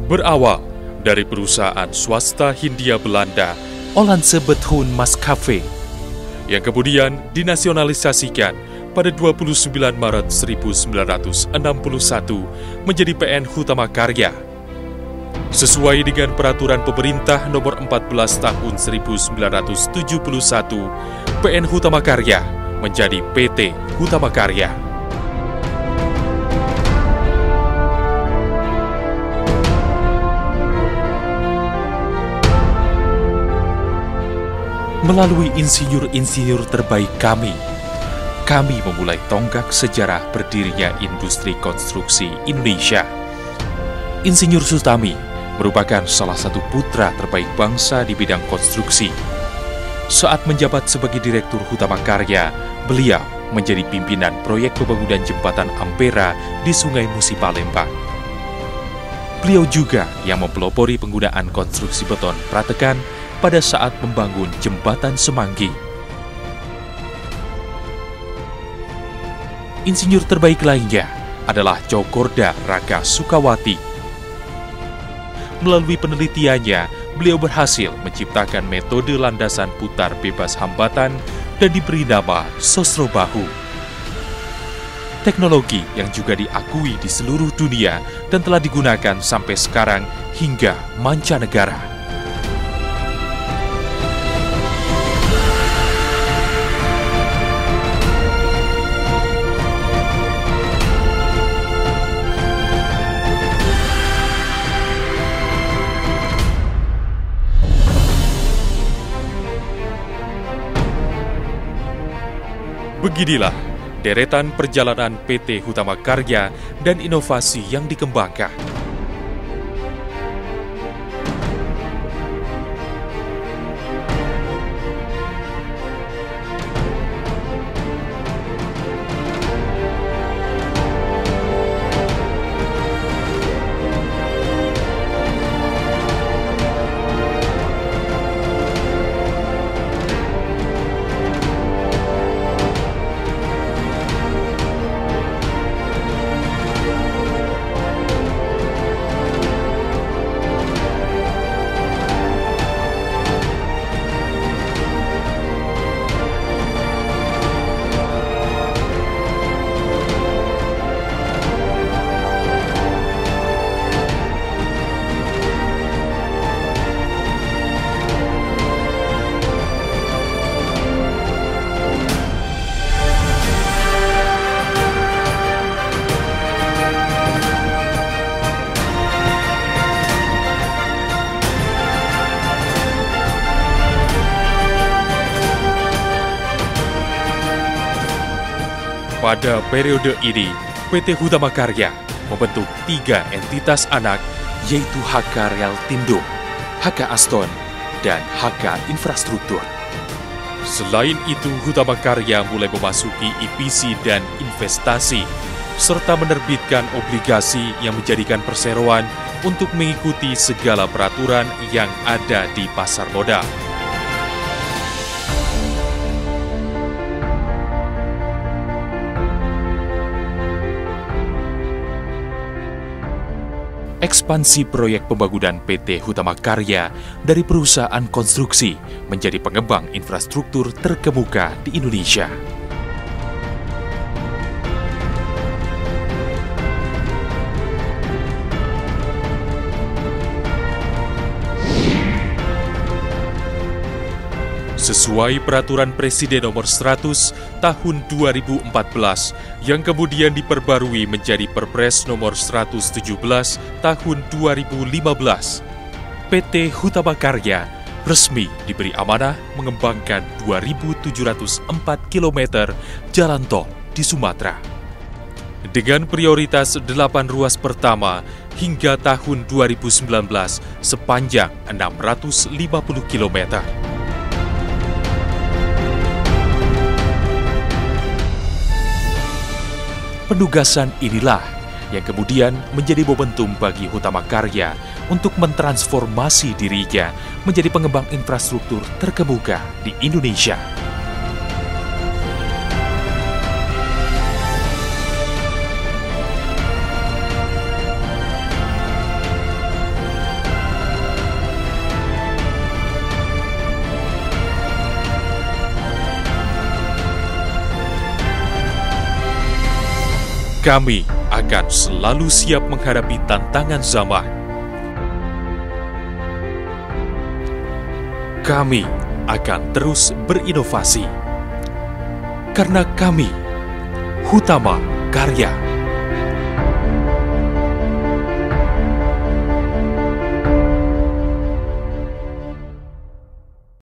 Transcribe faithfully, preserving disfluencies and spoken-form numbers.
Berawal dari perusahaan swasta Hindia Belanda, Hollandse Bethune Maskapé, yang kemudian dinasionalisasikan pada dua puluh sembilan Maret seribu sembilan ratus enam puluh satu menjadi P N Hutama Karya. Sesuai dengan peraturan pemerintah nomor empat belas tahun seribu sembilan ratus tujuh puluh satu, P N Hutama Karya menjadi P T Hutama Karya. Melalui insinyur-insinyur terbaik kami, kami memulai tonggak sejarah berdirinya industri konstruksi Indonesia. Insinyur Sutami merupakan salah satu putra terbaik bangsa di bidang konstruksi. Saat menjabat sebagai Direktur Hutama Karya, beliau menjadi pimpinan proyek pembangunan jembatan Ampera di Sungai Musi Palembang. Beliau juga yang mempelopori penggunaan konstruksi beton pratekan pada saat membangun jembatan Semanggi. Insinyur terbaik lainnya adalah Cokorda Raka Sukawati. Melalui penelitiannya, beliau berhasil menciptakan metode landasan putar bebas hambatan dan diberi nama Sosrobahu. Teknologi yang juga diakui di seluruh dunia dan telah digunakan sampai sekarang hingga mancanegara. Beginilah deretan perjalanan P T Hutama Karya dan inovasi yang dikembangkan. Pada periode ini, P T Hutama Karya membentuk tiga entitas anak, yaitu H K Reltindo, H K Aston, dan H K Infrastruktur. Selain itu, Hutama Karya mulai memasuki E P C dan investasi, serta menerbitkan obligasi yang menjadikan perseroan untuk mengikuti segala peraturan yang ada di pasar modal. Ekspansi proyek pembangunan P T Hutama Karya dari perusahaan konstruksi menjadi pengembang infrastruktur terkemuka di Indonesia. Sesuai Peraturan Presiden Nomor seratus Tahun dua ribu empat belas yang kemudian diperbarui menjadi Perpres Nomor seratus tujuh belas Tahun dua ribu lima belas, P T Hutama Karya resmi diberi amanah mengembangkan dua ribu tujuh ratus empat kilometer jalan tol di Sumatera. Dengan prioritas delapan ruas pertama hingga tahun dua ribu sembilan belas sepanjang enam ratus lima puluh kilometer. Penugasan inilah yang kemudian menjadi momentum bagi Hutama Karya untuk mentransformasi dirinya menjadi pengembang infrastruktur terkemuka di Indonesia. Kami akan selalu siap menghadapi tantangan zaman. Kami akan terus berinovasi. Karena kami, Hutama Karya.